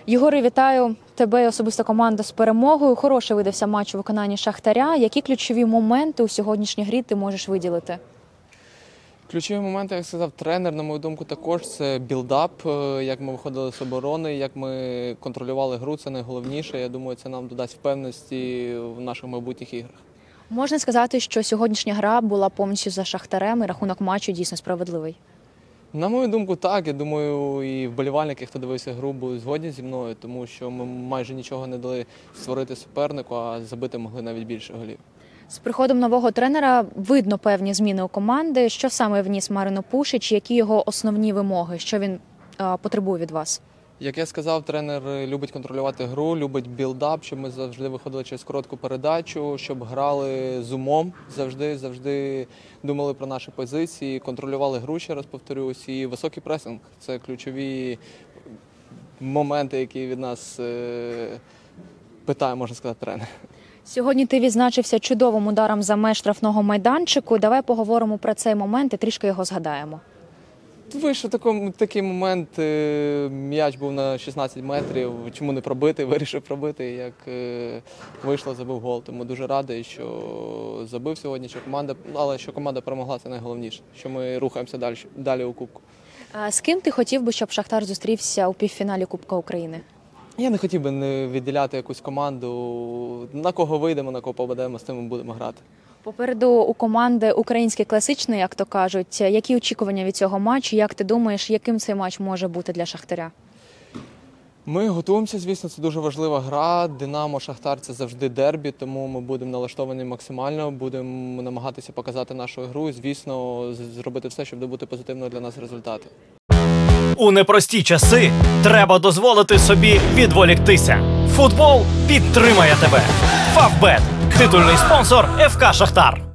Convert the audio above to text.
Єгоре, вітаю тебе і особисто команду з перемогою. Хороший видався матч у виконанні Шахтаря. Які ключові моменти у сьогоднішній грі ти можеш виділити? Ключові моменти, як сказав тренер, на мою думку, також це білдап, як ми виходили з оборони, як ми контролювали гру, це найголовніше. Я думаю, це нам додасть впевненості в наших майбутніх іграх. Можна сказати, що сьогоднішня гра була повністю за Шахтарем і рахунок матчу дійсно справедливий? На мою думку, так. Я думаю, і вболівальники, хто дивився гру, були згодні зі мною, тому що ми майже нічого не дали створити супернику, а забити могли навіть більше голів. З приходом нового тренера видно певні зміни у команди. Що саме вніс Маріно Пушич, які його основні вимоги, що він потребує від вас? Як я сказав, тренер любить контролювати гру, любить білдап, щоб ми завжди виходили через коротку передачу, щоб грали з умом, завжди думали про наші позиції, контролювали гру, ще раз повторюсь, і високий пресинг – це ключові моменти, які від нас питає, можна сказати, тренер. Сьогодні ти відзначився чудовим ударом за меж штрафного майданчику. Давай поговоримо про цей момент і трішки його згадаємо. Вийшов такий момент, м'яч був на 16 метрів, чому не пробити, вирішив пробити, як вийшло, забив гол. Тому дуже радий, що забив сьогодні, але що команда перемогла, це найголовніше, що ми рухаємося далі у Кубку. А з ким ти хотів би, щоб Шахтар зустрівся у півфіналі Кубка України? Я не хотів би не відділяти якусь команду, на кого вийдемо, на кого попадемо, з тим ми будемо грати. Попереду у команди український класичний, як то кажуть. Які очікування від цього матчу? Як ти думаєш, яким цей матч може бути для Шахтаря? Ми готуємося, звісно, це дуже важлива гра. Динамо, Шахтар – це завжди дербі, тому ми будемо налаштовані максимально, будемо намагатися показати нашу гру і, звісно, зробити все, щоб добути позитивного для нас результати. У непрості часи треба дозволити собі відволіктися. Футбол підтримає тебе. Фавбет – титульний спонсор ФК «Шахтар».